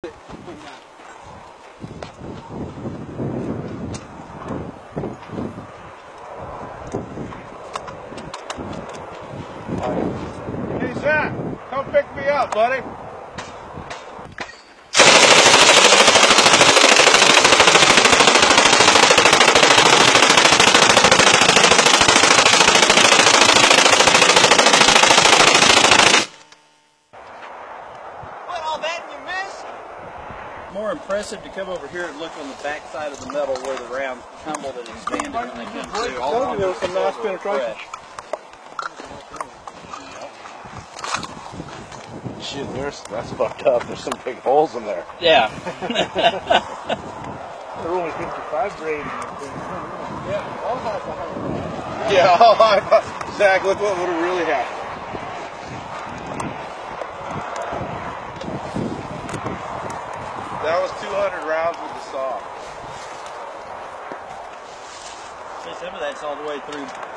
Hey, Sam, come pick me up, buddy. More impressive to come over here and look on the back side of the metal where the rounds tumbled and expanded when they come through. I told you there was some nice penetration. Shit, that's fucked up. There's some big holes in there. Yeah. They're only 55 grade in the thing. Yeah, all high. Yeah, all high. Zach, look what would have really happened. That was 200 rounds with the saw. See, some of that's all the way through